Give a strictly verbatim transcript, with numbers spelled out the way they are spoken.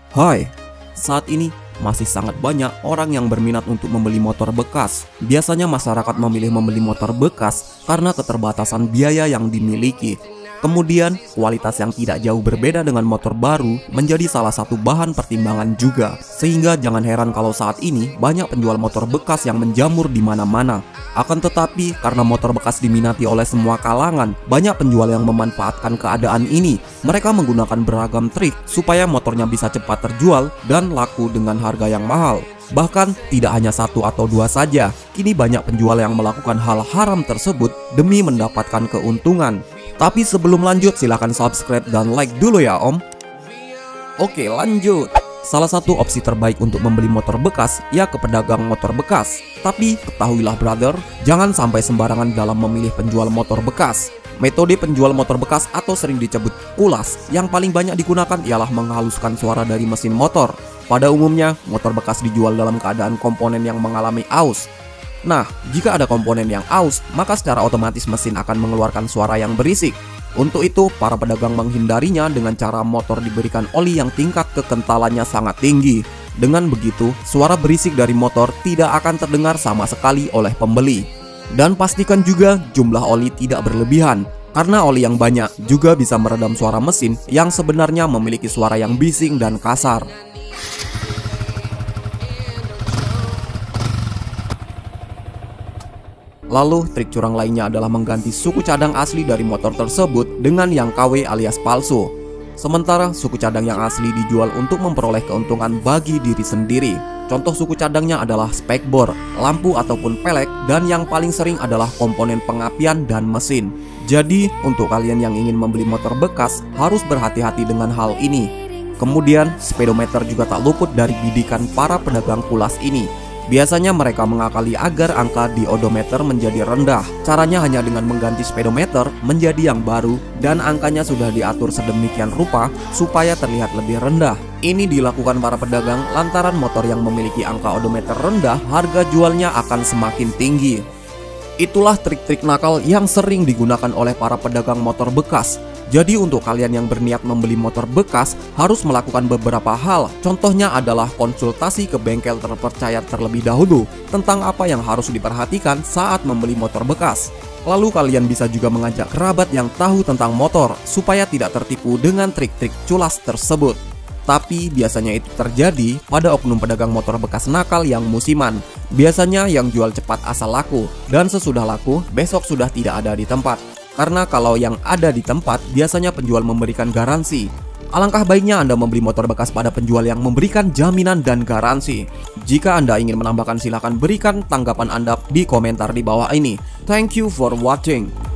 Hai, saat ini masih sangat banyak orang yang berminat untuk membeli motor bekas. Biasanya masyarakat memilih membeli motor bekas karena keterbatasan biaya yang dimiliki. Kemudian, kualitas yang tidak jauh berbeda dengan motor baru menjadi salah satu bahan pertimbangan juga. Sehingga jangan heran kalau saat ini banyak penjual motor bekas yang menjamur di mana-mana. Akan tetapi, karena motor bekas diminati oleh semua kalangan, banyak penjual yang memanfaatkan keadaan ini. Mereka menggunakan beragam trik supaya motornya bisa cepat terjual dan laku dengan harga yang mahal. Bahkan tidak hanya satu atau dua saja, kini banyak penjual yang melakukan hal haram tersebut demi mendapatkan keuntungan. Tapi sebelum lanjut, silahkan subscribe dan like dulu ya om. Oke, lanjut. Salah satu opsi terbaik untuk membeli motor bekas ya ke pedagang motor bekas. Tapi ketahuilah brother, jangan sampai sembarangan dalam memilih penjual motor bekas. Metode penjual motor bekas atau sering disebut kulas yang paling banyak digunakan ialah menghaluskan suara dari mesin motor. Pada umumnya, motor bekas dijual dalam keadaan komponen yang mengalami aus. Nah, jika ada komponen yang aus, maka secara otomatis mesin akan mengeluarkan suara yang berisik. Untuk itu, para pedagang menghindarinya dengan cara motor diberikan oli yang tingkat kekentalannya sangat tinggi. Dengan begitu, suara berisik dari motor tidak akan terdengar sama sekali oleh pembeli. Dan pastikan juga jumlah oli tidak berlebihan, karena oli yang banyak juga bisa meredam suara mesin yang sebenarnya memiliki suara yang bising dan kasar. Lalu, trik curang lainnya adalah mengganti suku cadang asli dari motor tersebut dengan yang K W alias palsu. Sementara suku cadang yang asli dijual untuk memperoleh keuntungan bagi diri sendiri. Contoh suku cadangnya adalah spekbor, lampu ataupun pelek, dan yang paling sering adalah komponen pengapian dan mesin. Jadi, untuk kalian yang ingin membeli motor bekas, harus berhati-hati dengan hal ini. Kemudian, speedometer juga tak luput dari bidikan para pedagang kulas ini. Biasanya mereka mengakali agar angka di odometer menjadi rendah. Caranya hanya dengan mengganti speedometer menjadi yang baru dan angkanya sudah diatur sedemikian rupa supaya terlihat lebih rendah. Ini dilakukan para pedagang lantaran motor yang memiliki angka odometer rendah, harga jualnya akan semakin tinggi. Itulah trik-trik nakal yang sering digunakan oleh para pedagang motor bekas. Jadi untuk kalian yang berniat membeli motor bekas harus melakukan beberapa hal. Contohnya adalah konsultasi ke bengkel terpercaya terlebih dahulu tentang apa yang harus diperhatikan saat membeli motor bekas. Lalu kalian bisa juga mengajak kerabat yang tahu tentang motor supaya tidak tertipu dengan trik-trik culas tersebut. Tapi biasanya itu terjadi pada oknum pedagang motor bekas nakal yang musiman. Biasanya yang jual cepat asal laku, dan sesudah laku besok sudah tidak ada di tempat. Karena kalau yang ada di tempat biasanya penjual memberikan garansi. Alangkah baiknya Anda membeli motor bekas pada penjual yang memberikan jaminan dan garansi. Jika Anda ingin menambahkan, silahkan berikan tanggapan Anda di komentar di bawah ini. Thank you for watching.